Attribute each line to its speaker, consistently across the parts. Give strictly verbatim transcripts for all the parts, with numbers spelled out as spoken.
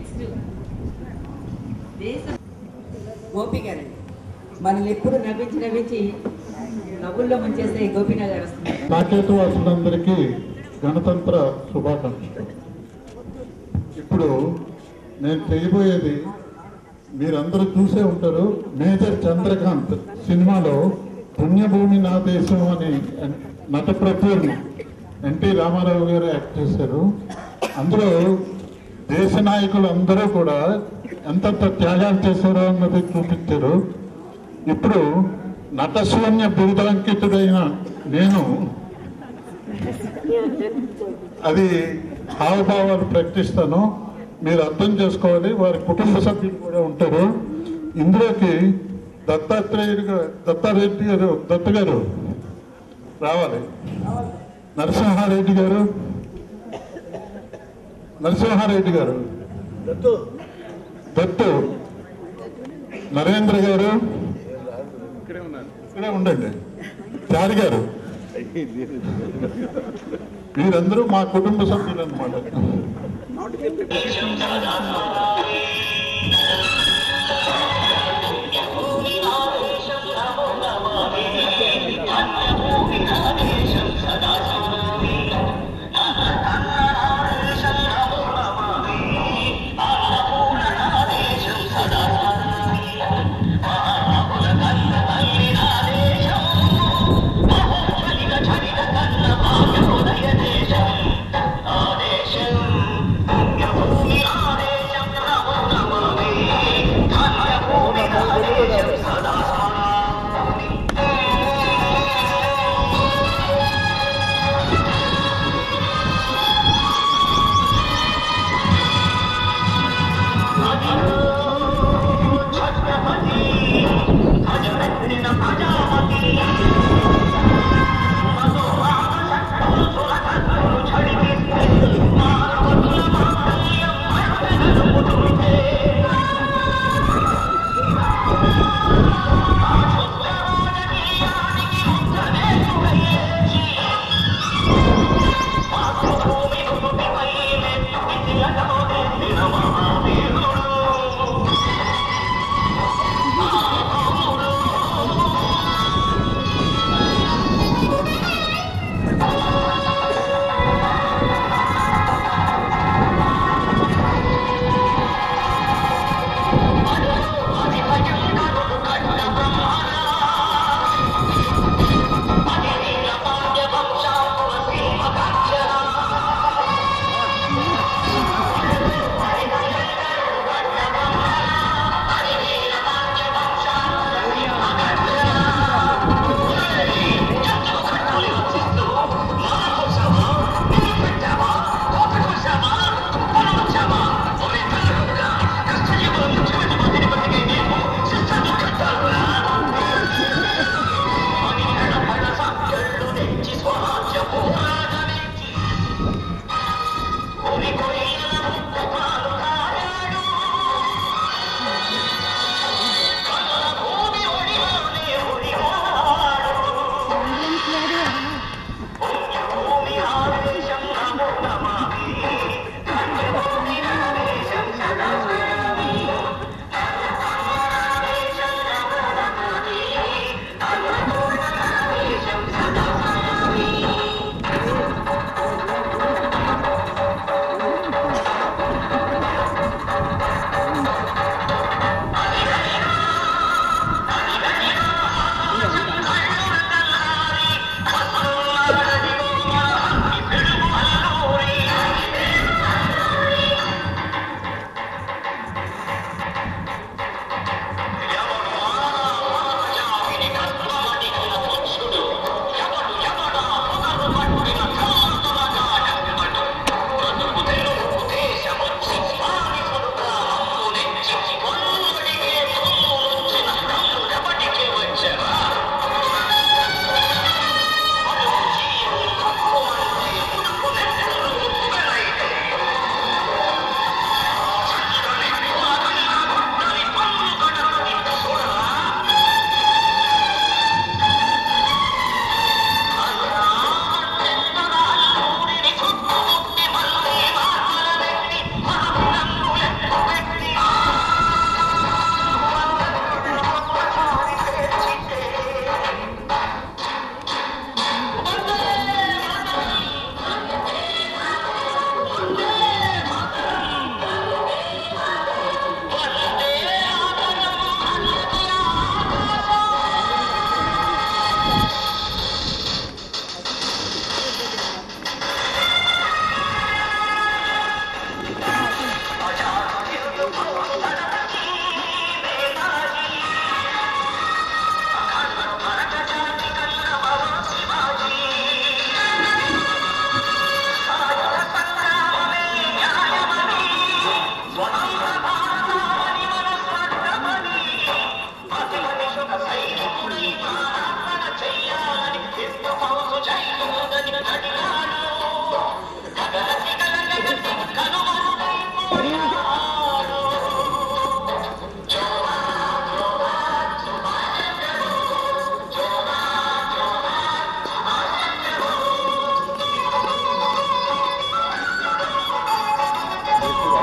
Speaker 1: గోపి గారండి మనల్ని ఎప్పుడు నవ్వించి నవ్వించి నవ్వుల్లో ముంచేస్తే గోపీనాథ్ గారు వస్తున్నారు.
Speaker 2: సాకేతు వాసులందరికీ గణతంత్ర శుభాకాంక్షలు. ఇప్పుడు నేను చేయబోయేది మీరందరూ చూసే ఉంటారు. మేజర్ చంద్రకాంత్ సినిమాలో పుణ్యభూమి నా దేశం అని నట ప్రపూర్ణ ఎన్టీ రామారావు గారు యాక్ట్ చేశారు. అందులో దేశ నాయకులు అందరూ కూడా ఎంతంత త్యాగాలు చేశారో అన్నది చూపించారు. ఇప్పుడు నటశూన్య బిరుదాంకితుడైన నేను అది హావభావాలు ప్రకటిస్తాను. మీరు అర్థం చేసుకోవాలి. వారి కుటుంబ సభ్యులు కూడా ఉంటారు. ఇందులోకి దత్తాత్రేయుడు దత్తారెడ్డి గారు దత్త గారు రావాలి. నరసింహారెడ్డి గారు నరసింహారెడ్డి గారు దత్తు నరేంద్ర గారు ఇక్కడే ఉండండి. చారి గారు వీరందరూ మా కుటుంబ సభ్యులు అన్నమాట.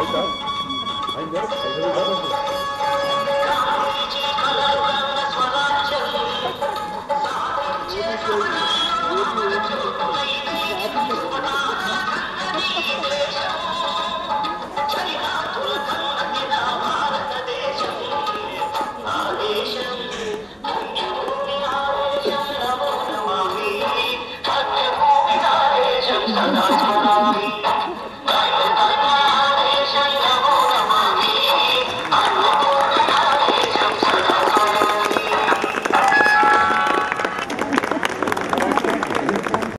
Speaker 3: I'm not